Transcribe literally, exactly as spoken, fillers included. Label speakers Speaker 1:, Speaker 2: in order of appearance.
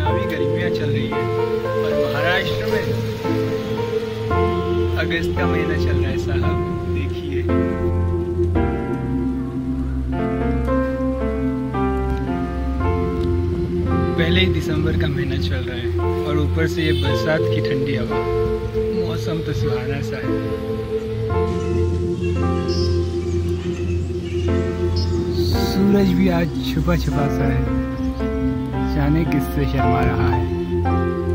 Speaker 1: यहाँ भी गर्मियाँ चल रही है और महाराष्ट्र में अगस्त का महीना चल रहा है साहब, देखिए। पहले ही दिसंबर का महीना चल रहा है और ऊपर से ये बरसात की ठंडी हवा, मौसम तो सुहाना सा है। सूरज भी आज छुपा छुपा सा है, जाने किससे शर्मा रहा है।